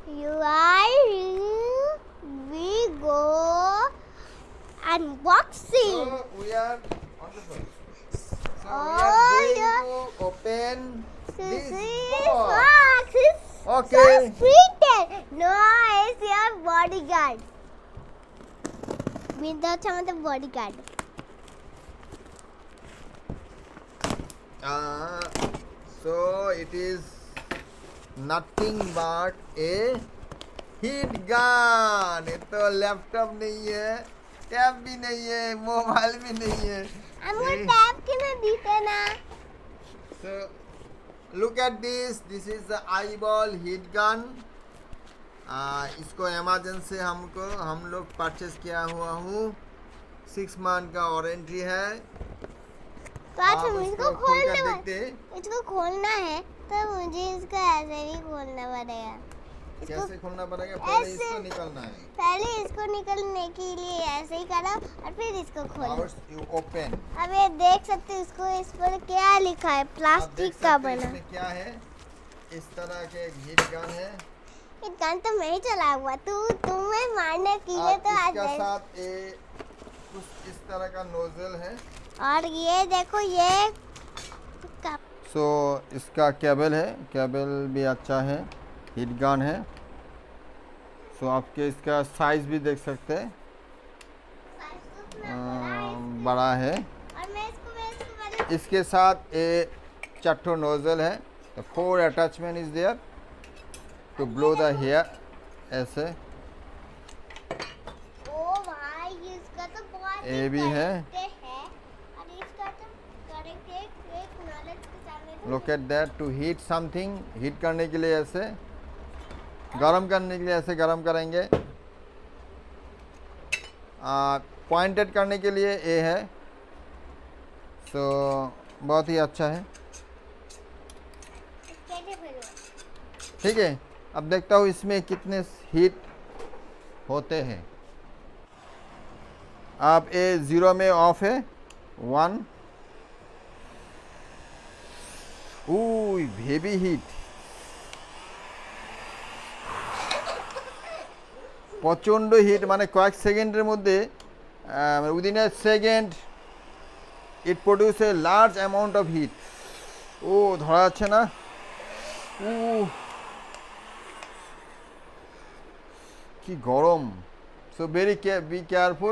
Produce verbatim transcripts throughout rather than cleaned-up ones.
You are we go unboxing. So we are wonderful. So Oh, we are going yeah. to open this This box. box is Okay. so sweet. No, it's your bodyguard. Without some of the bodyguard. Uh, so it is nothing but a heat gun. ये तो laptop नहीं है, tab भी नहीं है, mobile भी नहीं है. हमको ये- टैब के ना दीते ना. So look at this. This is the eyeball heat gun. आ, इसको अमेज़न से हमको हम लोग परचेस किया हुआ हूँ. सिक्स मंथ का वारंटी है. तो आज आप हम इसको इसको खोल खोलने कर वाले. देखते इसको खोलना है तो मुझे इसको ऐसे भी खोलना पड़ेगा. इसको कैसे खोलना पड़ेगा. पहले ऐसे- इसको निकालना है. पहले इसको निकलने के लिए ऐसे ही करो और फिर इसको खोलो. First you open. अब ये देख सकते हो इसको इस पर क्या लिखा है. आप देख प्लास्टिक का सकते हैं बना. इसमें क्या है. इस तरह के एक हीट गन है. ये गन तो मैं ही चला हुआ. तू तुम्हें मारने के लिए और तो आज इसका गए. साथ ए, कुछ इस तरह का नोजल है. और ये देखो ये कप. सो so, इसका केबल है. केबल भी अच्छा है. हीट गन है. सो so, आपके इसका साइज भी देख सकते हैं. अम, बड़ा है. और मैं इसको मैं इसको पहले इसके साथ ए चट्टो नोजल है. Four attachment is there to blow the hair. ऐसे ओ भाई इसका तो बहुत ये भी है. है और इसका तो करेक्ट एक एक नॉलेज के सामने तो look at that. To heat something. Heat करने के लिए ऐसे, गरम करने के लिए ऐसे गरम करेंगे. पॉइंटेड करने के लिए ये है. सो so, बहुत ही अच्छा है. कैसे फिर ठीक है. अब देखता हूँ इसमें कितने हीट होते हैं. आप ए ज़ीरो में ऑफ है. वन. Oh heavy heat. প্রচণ্ড হিট. মানে কয়েক সেকেন্ডের মধ্যে within a second it produce a large amount of heat. ও ধরা যাচ্ছে না. ও কি গরম. So very be careful.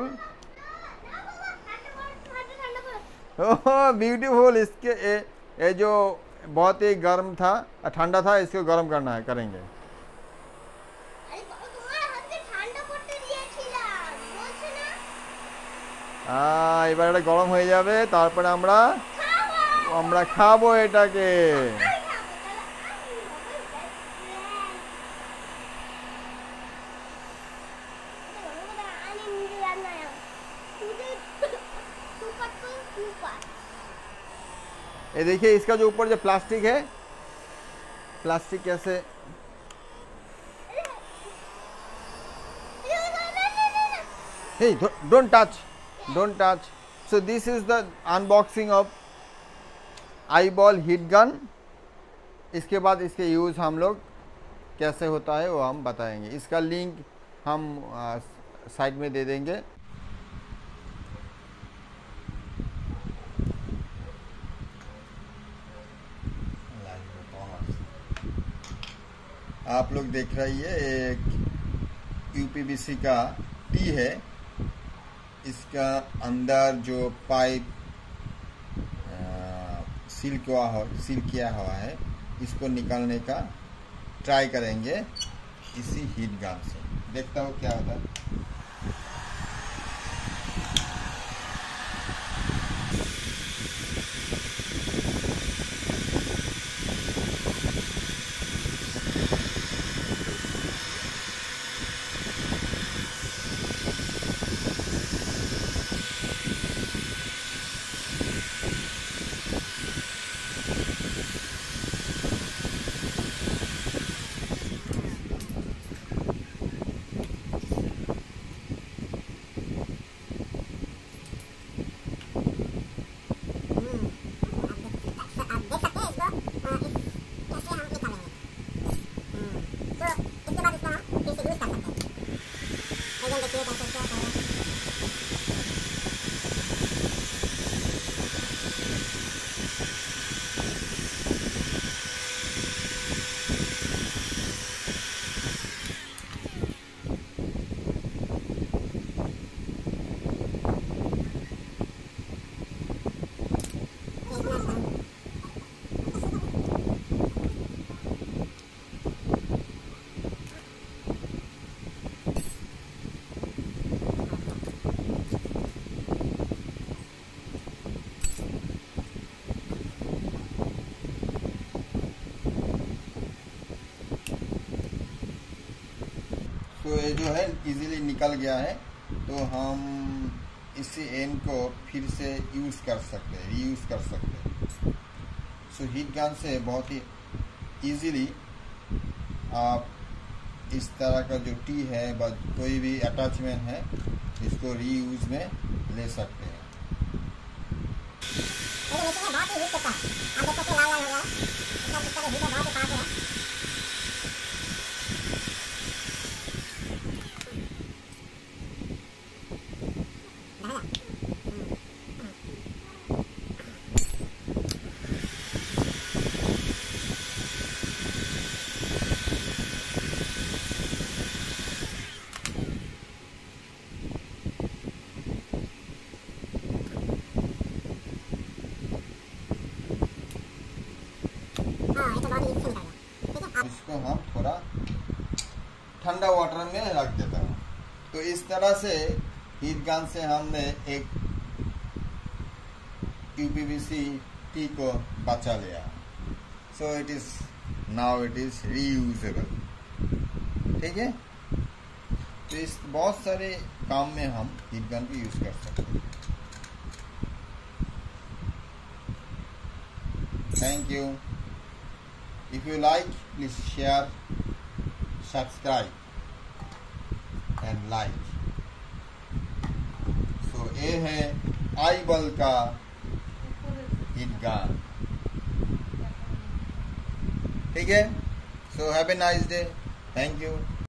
Oh beautiful. इसके ए, ये जो बहुत ही गर्म था, ठंडा था, इसको गर्म करना है. करेंगे. আরে বাবা তোমার হাতে ঠান্ডা করতে দিয়েছিলাম বলছ না. আহ, এবার এটা গরম হয়ে যাবে. তারপরে আমরা খাবো আমরা খাবো এটাকে. আমি খাবো তাহলে আমি আমি নিজে রান্না তুই সুপার তো সুপার. ये देखिए इसका जो ऊपर जो प्लास्टिक है, प्लास्टिक कैसे. hey don't touch, don't touch. So this is the unboxing of eyeball heat gun. इसके बाद इसके यूज़ हम लोग कैसे होता है वो हम बताएंगे. इसका लिंक हम साइड में दे देंगे. आप लोग देख रही है एक यूपीवीसी का टी है. इसका अंदर जो पाइप सील किया हुआ सील किया हुआ है, इसको निकालने का ट्राई करेंगे इसी हीट गन से. देखता हूँ क्या होता है. इसको ये जो है इजीली निकल गया है, तो हम इसी एंड को फिर से यूज़ कर सकते हैं, रीयूज़ कर सकते हैं। सो हीट गन से बहुत ही इजीली आप इस तरह का जो टी है व कोई भी अटैचमेंट है इसको रीयूज में ले सकते हैं। इसको हम थोड़ा ठंडा वाटर में रख देता हूँ। तो इस तरह से हीट गन से हमने एक यूपीवीसी टी को बचा लिया। So it is now it is reusable. ठीक है, तो इस बहुत सारे काम में हम हीट गन को यूज कर सकते हैं। Thank you. If you like, please share, subscribe and like. So ये है आईबॉल का हीट गन। ठीक है, so have a nice day. Thank you.